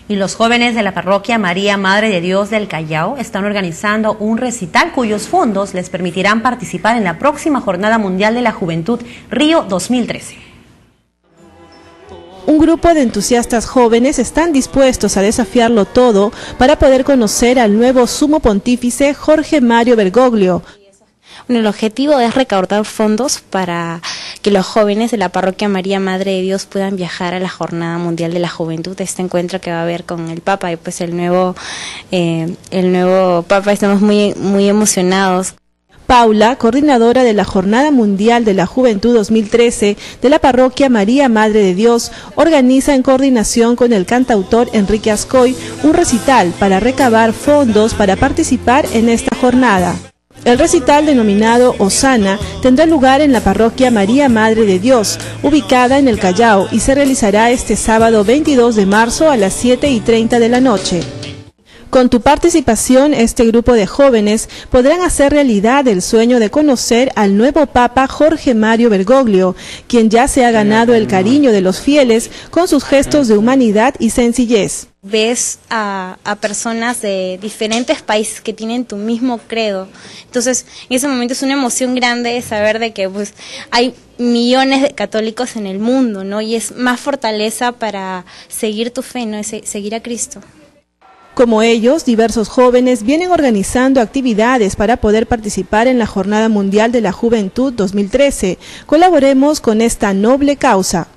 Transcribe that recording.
Y los jóvenes de la parroquia María Madre de Dios del Callao están organizando un recital cuyos fondos les permitirán participar en la próxima Jornada Mundial de la Juventud Río 2013. Un grupo de entusiastas jóvenes están dispuestos a desafiarlo todo para poder conocer al nuevo sumo pontífice Jorge Mario Bergoglio. Bueno, el objetivo es recaudar fondos para que los jóvenes de la parroquia María Madre de Dios puedan viajar a la Jornada Mundial de la Juventud, este encuentro que va a haber con el Papa y pues el nuevo Papa. Estamos muy emocionados. Paula, coordinadora de la Jornada Mundial de la Juventud 2013 de la parroquia María Madre de Dios, organiza en coordinación con el cantautor Enrique Ascoy un recital para recabar fondos para participar en esta jornada. El recital denominado Osana tendrá lugar en la parroquia María Madre de Dios, ubicada en el Callao, y se realizará este sábado 22 de marzo a las 7:30 de la noche. Con tu participación, este grupo de jóvenes podrán hacer realidad el sueño de conocer al nuevo Papa Jorge Mario Bergoglio, quien ya se ha ganado el cariño de los fieles con sus gestos de humanidad y sencillez. Ves a personas de diferentes países que tienen tu mismo credo. Entonces, en ese momento es una emoción grande saber de que pues hay millones de católicos en el mundo, ¿no? Y es más fortaleza para seguir tu fe, ¿no? Es seguir a Cristo. Como ellos, diversos jóvenes vienen organizando actividades para poder participar en la Jornada Mundial de la Juventud 2013. Colaboremos con esta noble causa.